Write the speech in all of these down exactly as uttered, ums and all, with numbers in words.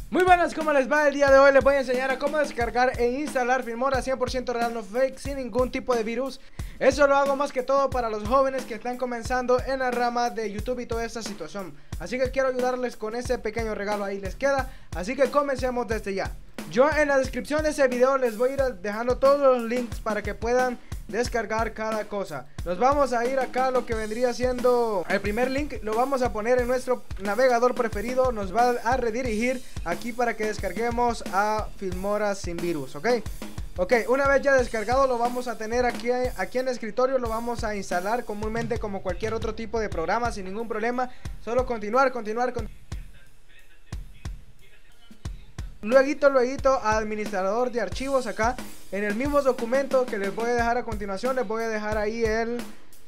Muy buenas, ¿cómo les va? El día de hoy les voy a enseñar a cómo descargar e instalar Filmora cien por ciento real, no fake, sin ningún tipo de virus. Eso lo hago más que todo para los jóvenes que están comenzando en la rama de YouTube y toda esta situación. Así que quiero ayudarles con ese pequeño regalo, ahí les queda. Así que comencemos desde ya. Yo en la descripción de ese video les voy a ir dejando todos los links para que puedan descargar cada cosa. Nos vamos a ir acá a lo que vendría siendo el primer link, lo vamos a poner en nuestro navegador preferido. Nos va a redirigir aquí para que descarguemos a Filmora sin virus, ok. Ok, una vez ya descargado lo vamos a tener aquí, aquí en el escritorio. Lo vamos a instalar comúnmente como cualquier otro tipo de programa sin ningún problema. Solo continuar, continuar, continuar. Luego, luego, administrador de archivos acá. En el mismo documento que les voy a dejar a continuación, les voy a dejar ahí el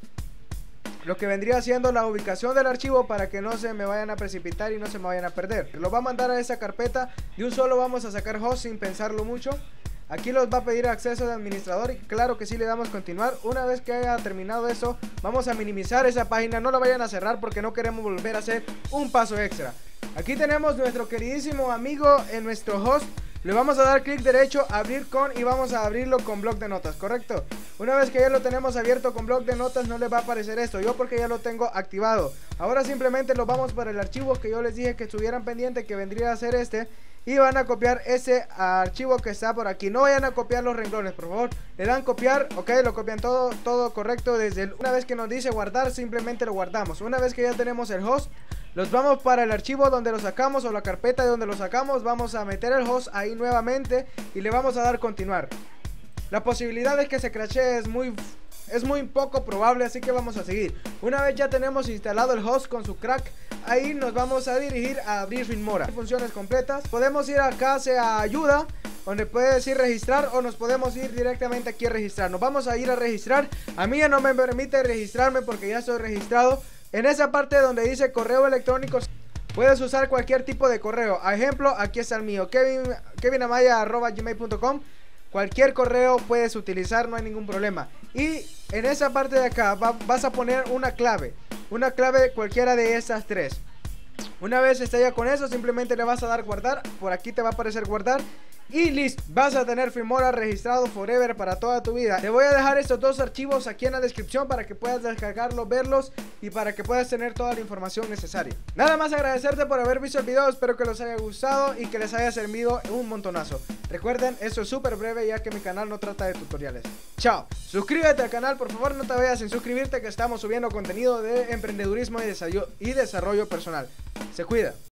lo que vendría siendo la ubicación del archivo para que no se me vayan a precipitar y no se me vayan a perder. Lo va a mandar a esa carpeta. De un solo vamos a sacar host sin pensarlo mucho. Aquí los va a pedir acceso de administrador y claro que sí, le damos continuar. Una vez que haya terminado eso, vamos a minimizar esa página. No la vayan a cerrar porque no queremos volver a hacer un paso extra. Aquí tenemos nuestro queridísimo amigo en nuestro host. Le vamos a dar clic derecho, abrir con, y vamos a abrirlo con bloc de notas, ¿correcto? Una vez que ya lo tenemos abierto con bloc de notas, no les va a aparecer esto. Yo porque ya lo tengo activado. Ahora simplemente lo vamos para el archivo que yo les dije que estuvieran pendientes, que vendría a ser este. Y van a copiar ese archivo que está por aquí. No vayan a copiar los renglones, por favor. Le dan copiar, ok, lo copian todo, todo correcto. Desde el, una vez que nos dice guardar, simplemente lo guardamos. Una vez que ya tenemos el host, los vamos para el archivo donde lo sacamos o la carpeta de donde lo sacamos. Vamos a meter el host ahí nuevamente y le vamos a dar continuar. La posibilidad de que se crashee es muy... es muy poco probable, así que vamos a seguir. Una vez ya tenemos instalado el host con su crack, ahí nos vamos a dirigir a abrir Filmora. Funciones completas. Podemos ir acá hacia ayuda, donde puede decir registrar, o nos podemos ir directamente aquí a registrar. Nos vamos a ir a registrar. A mí ya no me permite registrarme porque ya estoy registrado. En esa parte donde dice correo electrónico, puedes usar cualquier tipo de correo. A ejemplo, aquí está el mío, kevin, kevinamaya arroba gmail punto com. Cualquier correo puedes utilizar, no hay ningún problema. Y en esa parte de acá va, vas a poner una clave. Una clave cualquiera de esas tres. Una vez esté ya con eso, simplemente le vas a dar guardar. Por aquí te va a aparecer guardar. Y listo, vas a tener Filmora registrado forever para toda tu vida. Te voy a dejar estos dos archivos aquí en la descripción para que puedas descargarlos, verlos y para que puedas tener toda la información necesaria. Nada más agradecerte por haber visto el video, espero que les haya gustado y que les haya servido un montonazo. Recuerden, esto es súper breve ya que mi canal no trata de tutoriales. Chao, suscríbete al canal, por favor no te vayas sin suscribirte, que estamos subiendo contenido de emprendedurismo y desarrollo, y desarrollo personal. Se cuida.